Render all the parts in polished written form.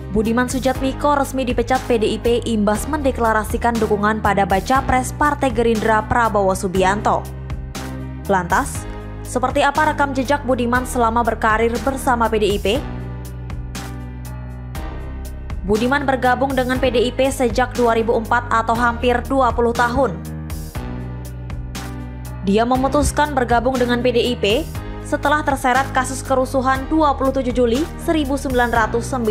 Budiman Sujatmiko resmi dipecat PDIP imbas mendeklarasikan dukungan pada baca pres Partai Gerindra Prabowo Subianto. Lantas, seperti apa rekam jejak Budiman selama berkarir bersama PDIP? Budiman bergabung dengan PDIP sejak 2004 atau hampir 20 tahun. Dia memutuskan bergabung dengan PDIP setelah terseret kasus kerusuhan 27 Juli 1996.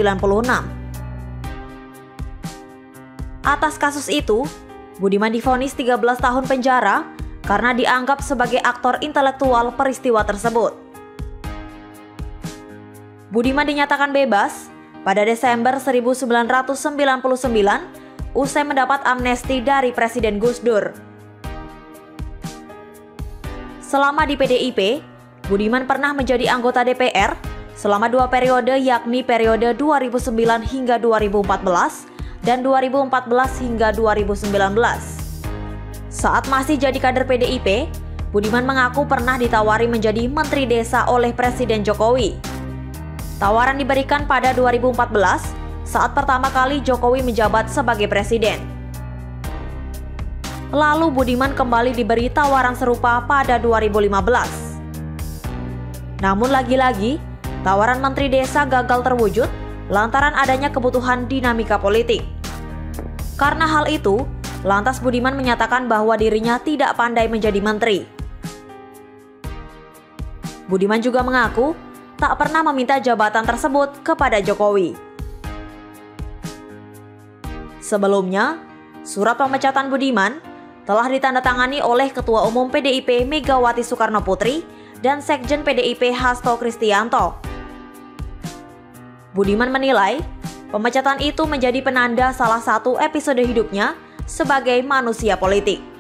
Atas kasus itu, Budiman divonis 13 tahun penjara karena dianggap sebagai aktor intelektual peristiwa tersebut. Budiman dinyatakan bebas pada Desember 1999 usai mendapat amnesti dari Presiden Gus Dur. Selama di PDIP, Budiman pernah menjadi anggota DPR selama 2 periode, yakni periode 2009 hingga 2014 dan 2014 hingga 2019. Saat masih jadi kader PDIP, Budiman mengaku pernah ditawari menjadi Menteri Desa oleh Presiden Jokowi. Tawaran diberikan pada 2014 saat pertama kali Jokowi menjabat sebagai presiden. Lalu Budiman kembali diberi tawaran serupa pada 2015. Namun lagi-lagi, tawaran Menteri Desa gagal terwujud lantaran adanya kebutuhan dinamika politik. Karena hal itu, lantas Budiman menyatakan bahwa dirinya tidak pandai menjadi menteri. Budiman juga mengaku tak pernah meminta jabatan tersebut kepada Jokowi. Sebelumnya, surat pemecatan Budiman telah ditandatangani oleh Ketua Umum PDIP Megawati Soekarno Putri dan Sekjen PDIP Hasto Kristianto. Budiman menilai pemecatan itu menjadi penanda salah satu episode hidupnya sebagai manusia politik.